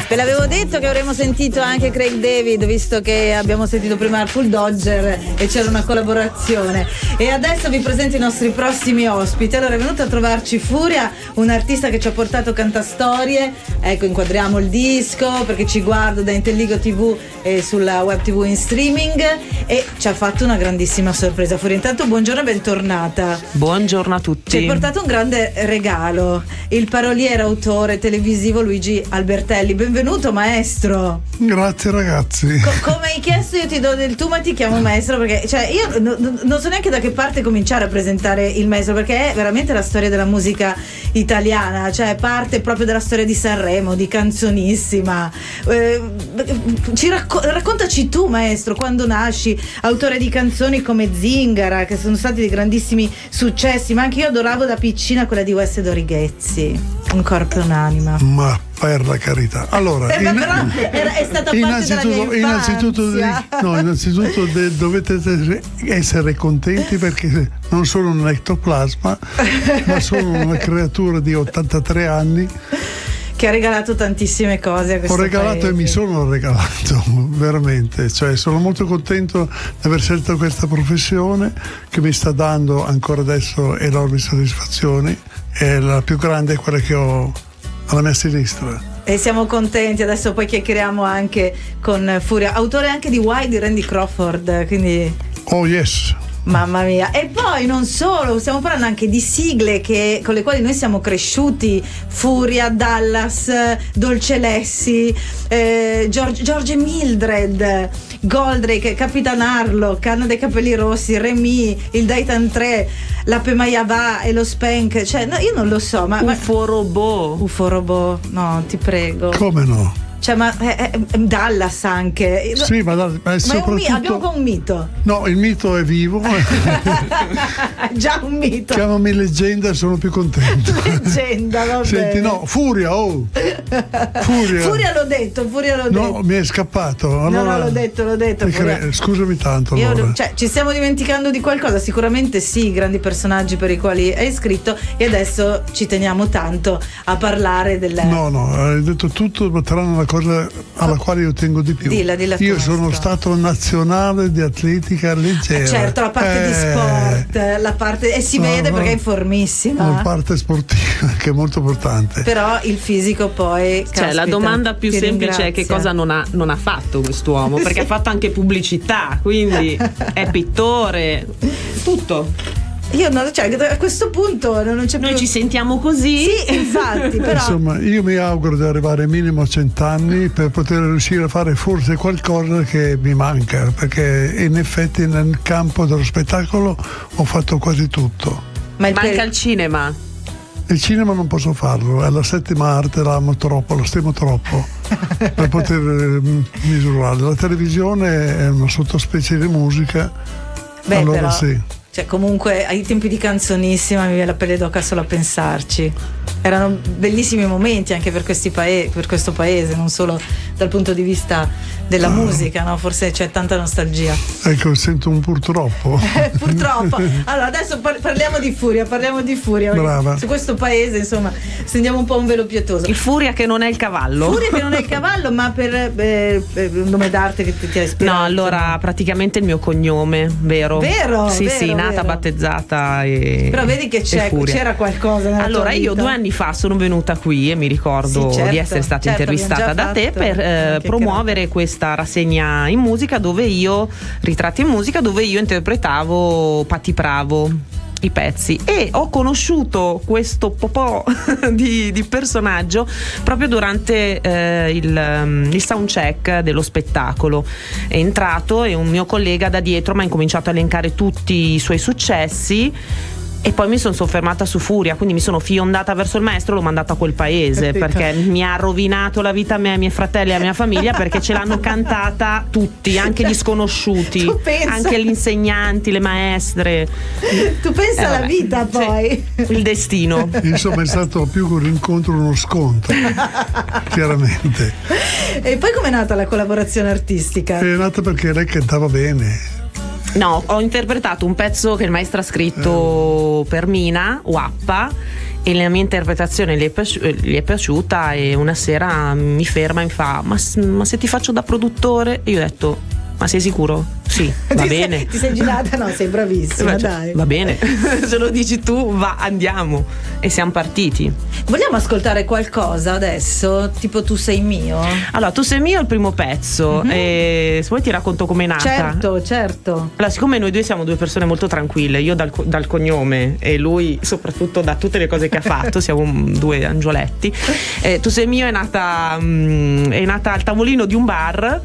Ve l'avevo detto che avremmo sentito anche Craig David, visto che abbiamo sentito prima Artful Dodger e c'era una collaborazione. E adesso vi presento i nostri prossimi ospiti. Allora è venuta a trovarci Furia, un artista che ci ha portato cantastorie. Ecco, inquadriamo il disco perché ci guardo da Intelligo TV e sulla web TV in streaming, e ci ha fatto una grandissima sorpresa. Furia, intanto buongiorno e bentornata. Buongiorno a tutti. Ci hai portato un grande regalo, il paroliere autore televisivo Luigi Albertelli. Benvenuto maestro. Grazie ragazzi. Come hai chiesto io ti do del tu, ma ti chiamo maestro perché cioè io non so neanche da che parte cominciare a presentare il maestro, perché è veramente la storia della musica italiana, cioè parte proprio dalla storia di Sanremo, di Canzonissima. Raccontaci tu maestro, quando nasci, autore di canzoni come Zingara, che sono stati dei grandissimi successi, ma anche io adoravo da piccina quella di West Dorighezzi, Un corpo e un'anima. Ma per la carità. Allora, però è stata parte della mia innanzitutto dovete essere contenti perché non sono un ectoplasma, ma sono una creatura di 83 anni che ha regalato tantissime cose a questo paese. E mi sono regalato veramente, cioè sono molto contento di aver scelto questa professione che mi sta dando ancora adesso enormi soddisfazioni, e la più grande è quella che ho alla mia sinistra. E siamo contenti, adesso poi chiacchieriamo anche con Furia, autore anche di Why di Randy Crawford, quindi oh yes. Mamma mia. E poi non solo, stiamo parlando anche di sigle con le quali noi siamo cresciuti: Furia, Dallas, Dolce Lessi, George e Mildred, Goldrake, Capitan Harlock, Anna dei Capelli Rossi, Remy, il Dayton 3, la Pemayava e lo Spank. Cioè no, io non lo so, ma UFO Robot, no, ti prego. Come no? Cioè, ma Dallas anche. Sì, ma soprattutto abbiamo qua un mito. No, il mito è vivo. Già un mito. Chiamami leggenda e sono più contento. Leggenda, va Senti, bene. no, Furia. Furia l'ho detto. No, mi è scappato. Allora, no, l'ho detto. Scusami tanto. Allora. Cioè, ci stiamo dimenticando di qualcosa? Sicuramente sì, grandi personaggi per i quali hai scritto, e adesso ci teniamo tanto a parlare del. No, hai detto tutto, ma tranne una cosa alla quale io tengo di più. Dilla, io sono stato nazionale di atletica leggera. Certo, la parte di sport, la parte, e si vede perché è informissima. La parte sportiva che è molto importante. Però il fisico poi. Cioè, la domanda più semplice è che cosa non ha fatto quest'uomo, perché ha fatto anche pubblicità, quindi è pittore, tutto. Io non, cioè, a questo punto non c'è più. Noi ci sentiamo così. Sì, infatti, però. Insomma, io mi auguro di arrivare minimo a 100 anni per poter riuscire a fare forse qualcosa che mi manca, perché in effetti nel campo dello spettacolo ho fatto quasi tutto. Ma manca il cinema. Il cinema non posso farlo, è la settima arte, l'amo troppo, lo stimo troppo per poter misurare. La televisione è una sottospecie di musica. Beh, allora però, sì. Cioè, comunque ai tempi di Canzonissima mi viene la pelle d'oca solo a pensarci. Erano bellissimi momenti anche per questo paese, non solo dal punto di vista della musica, no? Forse c'è tanta nostalgia. Ecco, sento un purtroppo. Purtroppo. Allora adesso parliamo di Furia. Brava. Su questo paese, insomma, stendiamo un po' un velo pietoso. Il Furia che non è il cavallo. Furia che non è il cavallo, ma per un nome d'arte che ti ha ispirato. No, allora praticamente il mio cognome, vero? Vero? Sì, nata, battezzata e. Però vedi che c'era qualcosa nella allora tua io vita. 2 anni fa sono venuta qui e mi ricordo di essere stata intervistata da te per promuovere questa rassegna in musica ritratti in musica dove io interpretavo Patti Bravo, i pezzi, e ho conosciuto questo popò di personaggio proprio durante il soundcheck dello spettacolo. È entrato e un mio collega da dietro mi ha incominciato a elencare tutti i suoi successi. E poi mi sono soffermata su Furia, quindi mi sono fiondata verso il maestro, l'ho mandato a quel paese. Capito. Perché mi ha rovinato la vita a me, ai miei fratelli e alla mia famiglia, perché ce l'hanno cantata tutti, anche gli sconosciuti, anche gli insegnanti, le maestre. Tu pensa alla vita poi. Il destino. Insomma è stato più che un incontro uno scontro, chiaramente. E poi com'è nata la collaborazione artistica? È nata perché lei cantava bene. No, ho interpretato un pezzo che il maestro ha scritto per Mina, Wappa, e la mia interpretazione gli è piaciuta, e una sera mi ferma e mi fa ma se ti faccio da produttore? E io ho detto ma sei sicuro? Sì, va bene. Ti sei girata? No, sei bravissima, dai. Va bene, se lo dici tu, andiamo. E siamo partiti. Vogliamo ascoltare qualcosa adesso? Tipo Tu sei mio? Allora, Tu sei mio è il primo pezzo, e se vuoi ti racconto com'è nata. Certo. Allora, siccome noi due siamo due persone molto tranquille, io dal cognome e lui soprattutto da tutte le cose che ha fatto, siamo due angioletti. Tu sei mio è nata al tavolino di un bar,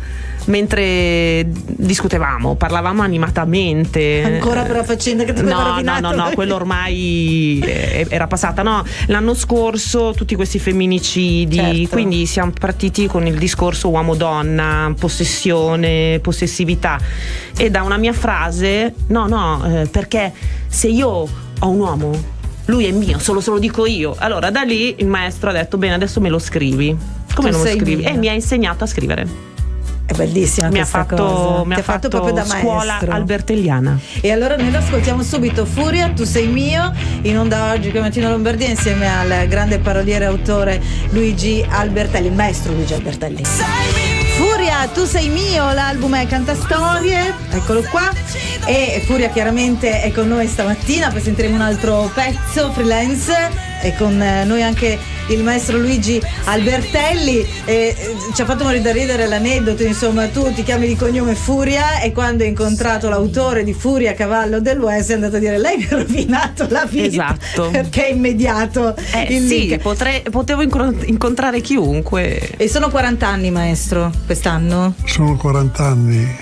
mentre discutevamo, parlavamo animatamente. Ancora per la faccenda che ti aveva rovinato? No, quello ormai era passata. No, l'anno scorso tutti questi femminicidi, certo. Quindi siamo partiti con il discorso uomo-donna, possessione, possessività, e da una mia frase perché se io ho un uomo, lui è mio, solo se lo dico io. Allora da lì il maestro ha detto bene, adesso me lo scrivi. Come non lo scrivi? E mi ha insegnato a scrivere. È bellissima questa cosa. Mi ha fatto proprio da scuola albertelliana. E allora noi lo ascoltiamo subito. Furia, Tu sei mio, in onda oggi con Martino Lombardia insieme al grande paroliere e autore Luigi Albertelli, il maestro Luigi Albertelli. Furia, Tu sei mio, l'album è Cantastorie, eccolo qua. E Furia chiaramente è con noi stamattina, presenteremo un altro pezzo, Freelance, e con noi anche il maestro Luigi Albertelli. Ci ha fatto morire da ridere l'aneddoto, insomma, tu ti chiami di cognome Furia e quando hai incontrato l'autore di Furia, Cavallo del West, è andato a dire lei mi ha rovinato la vita. Esatto. Perché è immediato il link. Potevo incontrare chiunque. E sono 40 anni, maestro, quest'anno? Sono 40 anni.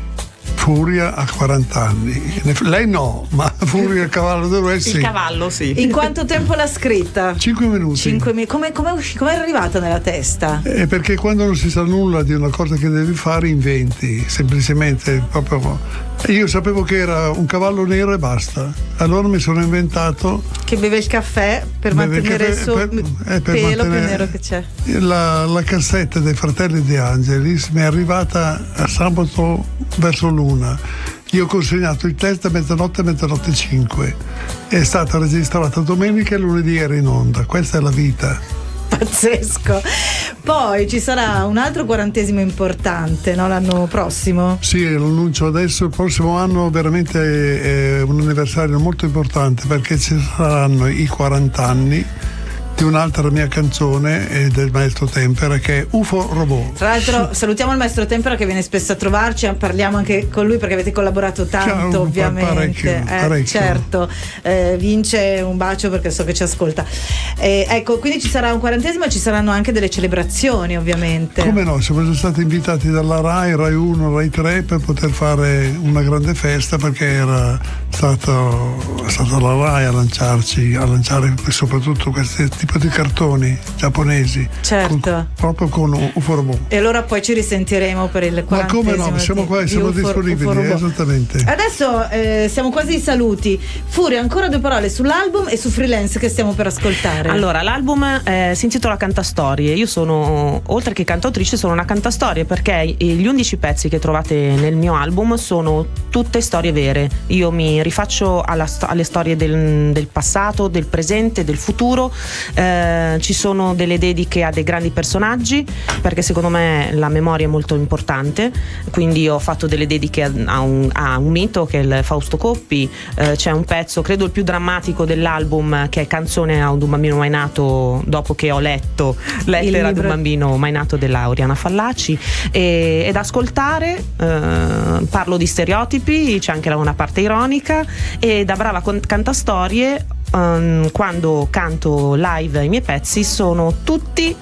Furia a 40 anni. Lei no, ma Furia, Cavallo del West sì. Il cavallo sì. In quanto tempo l'ha scritta? 5 minuti. Come è arrivata nella testa? Perché quando non si sa nulla di una cosa che devi fare, inventi, semplicemente proprio. Io sapevo che era un cavallo nero e basta. Allora mi sono inventato che beve il caffè per mantenere il suo pelo più nero che c'è. La cassetta dei Fratelli De Angelis mi è arrivata a sabato verso l'una. Io ho consegnato il test a mezzanotte 5. È stata registrata domenica e lunedì era in onda. Questa è la vita. Pazzesco. Poi ci sarà un altro 40° importante, no? L'anno prossimo? Sì, lo annuncio adesso. Il prossimo anno veramente è un anniversario molto importante, perché ci saranno i 40 anni di un'altra mia canzone del maestro Tempera, che è UFO Robot. Tra l'altro salutiamo il maestro Tempera che viene spesso a trovarci, parliamo anche con lui perché avete collaborato tanto. Ciao, ovviamente parecchio. Certo, Vince un bacio perché so che ci ascolta. Ecco, quindi ci sarà un 40° e ci saranno anche delle celebrazioni, ovviamente. Come no, siamo stati invitati dalla Rai 1, Rai 3 per poter fare una grande festa, perché era stata la Rai a lanciare soprattutto questi tipi di cartoni giapponesi, certo, proprio con UFO Robot. E allora poi ci risentiremo per il 40°. Ma come no, siamo qua, siamo disponibili, esattamente. Adesso siamo quasi ai saluti. Furia, ancora 2 parole sull'album e su Freelance che stiamo per ascoltare. Allora, l'album si intitola Cantastorie. Io sono, oltre che cantautrice, sono una cantastorie, perché gli 11 pezzi che trovate nel mio album sono tutte storie vere. Io mi rifaccio alle storie del passato, del presente, del futuro. Ci sono delle dediche a dei grandi personaggi, perché secondo me la memoria è molto importante, quindi ho fatto delle dediche a un mito che è il Fausto Coppi. C'è un pezzo, credo il più drammatico dell'album, che è Canzone ad un bambino mai nato, dopo che ho letto Lettera ad un bambino mai nato della Oriana Fallaci, ed ascoltare. Parlo di stereotipi, c'è anche una parte ironica, e da brava cantastorie quando canto live i miei pezzi sono tutti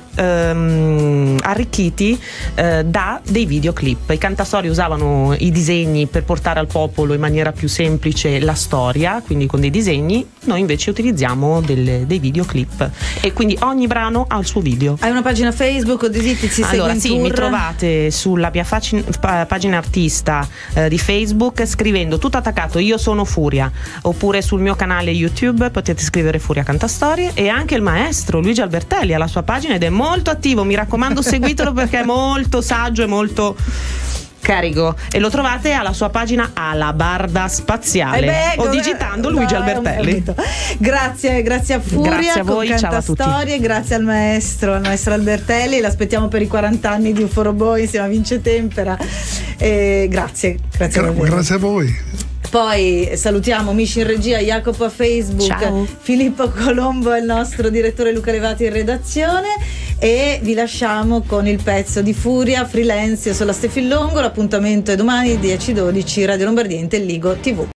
arricchiti da dei videoclip. I cantastorie usavano i disegni per portare al popolo in maniera più semplice la storia, quindi con dei disegni. Noi invece utilizziamo dei videoclip, e quindi ogni brano ha il suo video. Hai una pagina Facebook o allora sì, mi trovate sulla mia pagina artista di Facebook scrivendo tutto attaccato Io sono Furia, oppure sul mio canale YouTube potete scrivere Furia Cantastorie. E anche il maestro Luigi Albertelli ha la sua pagina ed è molto attivo, mi raccomando seguitelo perché è molto saggio e molto carico, e lo trovate alla sua pagina Alabarda Spaziale o digitando Luigi Albertelli. Grazie a Furia, grazie a voi, ciao a tutti. Storie, grazie al maestro Albertelli, l'aspettiamo per i 40 anni di UFO Robot insieme a Vince Tempera. Grazie a voi. Poi salutiamo Mici in regia, Jacopo a Facebook, ciao. Filippo Colombo è il nostro direttore, Luca Levati in redazione, e vi lasciamo con il pezzo di Furia, Freelance. Io sono la Stefillongo, l'appuntamento è domani 10-12, Radio Lombardia Intelligo TV.